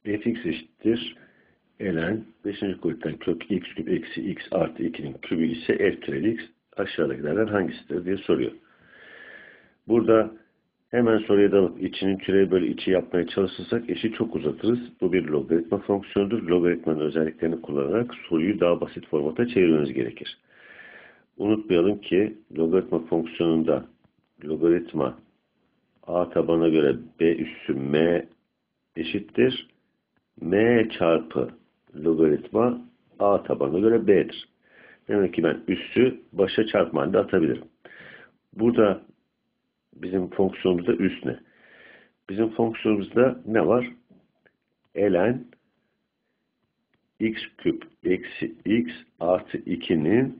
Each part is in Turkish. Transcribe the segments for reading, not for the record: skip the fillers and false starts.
fx eşittir ln 5. kuvvetten kök x küp eksi x artı 2'nin kübü ise f türev x aşağıdakilerden hangisidir diye soruyor. Burada hemen soruya dalıp içinin türevi bölü içi yapmaya çalışırsak işi çok uzatırız. Bu bir logaritma fonksiyonudur. Logaritmanın özelliklerini kullanarak soruyu daha basit formata çevirmeniz gerekir. Unutmayalım ki logaritma fonksiyonunda logaritma a tabana göre b üssü m eşittir m çarpı logaritma a tabanına göre b'dir. Demek ki ben üssü başa çarpma halinde atabilirim. Burada bizim fonksiyonumuzda üs ne? Bizim fonksiyonumuzda ne var? Ln x küp eksi x artı 2'nin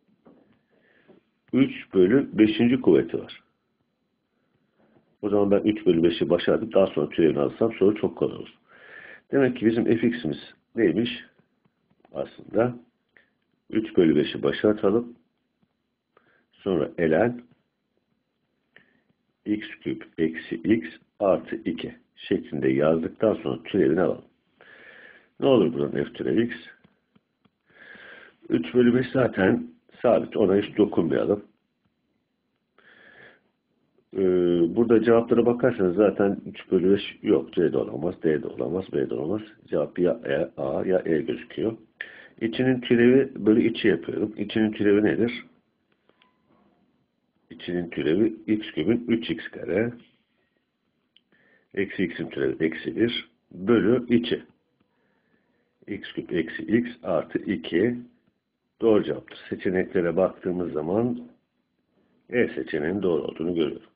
3 bölü 5. kuvveti var. O zaman ben 3 bölü 5'i başa atıp daha sonra türevini alırsam soru çok kolay olur. Demek ki bizim fx'imiz neymiş? Aslında 3 bölü 5'i başa atalım. Sonra ln x küp eksi x artı 2 şeklinde yazdıktan sonra türevini alalım. Ne olur buradan f türev x? 3 bölü 5 zaten sabit. Ona hiç dokunmayalım. Burada cevaplara bakarsanız zaten 3 bölü 5 yok. C'de olamaz, D'de olamaz, B'de olamaz. Cevap ya A ya E gözüküyor. İçinin türevi bölü içi yapıyorum. İçinin türevi nedir? İçinin türevi x küpün 3x kare eksi x'in türevi eksi 1 bölü içi. X küp eksi x artı 2 doğru cevaptır. Seçeneklere baktığımız zaman E seçeneğinin doğru olduğunu görüyorum.